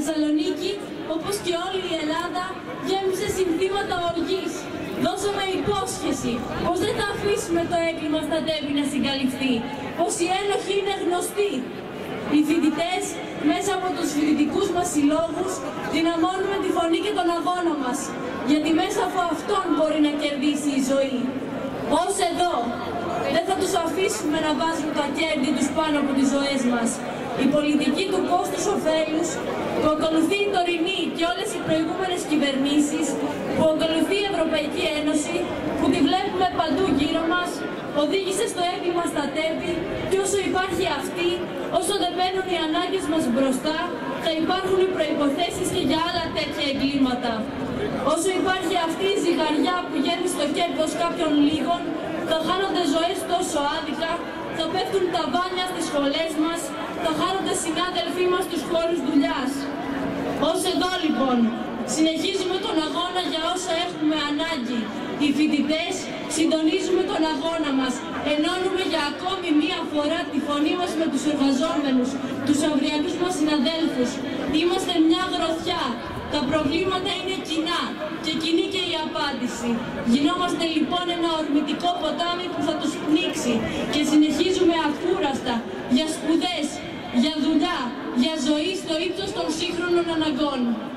Θεσσαλονίκη, όπως και όλη η Ελλάδα, γέμισε συνθήματα οργής. Δώσαμε υπόσχεση πως δεν θα αφήσουμε το έγκλημα στα τέμπη να συγκαλυφθεί, πως οι ένοχοι είναι γνωστοί. Οι φοιτητές, μέσα από τους φοιτητικούς μας συλλόγους, δυναμώνουμε τη φωνή και τον αγώνα μας, γιατί μέσα από αυτόν μπορεί να κερδίσει η ζωή. Ως εδώ, δεν θα τους αφήσουμε να βάζουν τα κέρδη τους πάνω από τις ζωές μας. Η πολιτική του κόστους ωφέλους που ακολουθεί η τωρινή και όλες οι προηγούμενες κυβερνήσεις, που ακολουθεί η Ευρωπαϊκή Ένωση, που τη βλέπουμε παντού γύρω μας, οδήγησε στο έγκλημα στα τέμπη, και όσο υπάρχει αυτή, όσο δεν μπαίνουν οι ανάγκες μας μπροστά, θα υπάρχουν οι προϋποθέσεις και για άλλα τέτοια εγκλήματα. Όσο υπάρχει αυτή η ζυγαριά που γέρνει στο κέρδος κάποιων λίγων, θα χάνονται ζωές τόσο άδικα, θα πέφτουν τα μπάνια στις σχολές μας, θα χάνονται συνάδελφοί μας στους χώρους δουλειάς. Ως εδώ λοιπόν, συνεχίζουμε τον αγώνα για όσα έχουμε ανάγκη. Οι φοιτητές συντονίζουμε τον αγώνα μας, ενώνουμε για ακόμη μία φορά τη φωνή μας με τους εργαζόμενους, τους αυριανούς μας συναδέλφους. Είμαστε μια γροθιά. Τα προβλήματα είναι κοινά και κοινή και η απάντηση. Γινόμαστε λοιπόν ένα ορμητικό ποτάμι που θα τους πνίξει και συνεχίζουμε ακούραστα για σπουδές, για δουλειά, για ζωή στο ύψος των σύγχρονων αναγκών.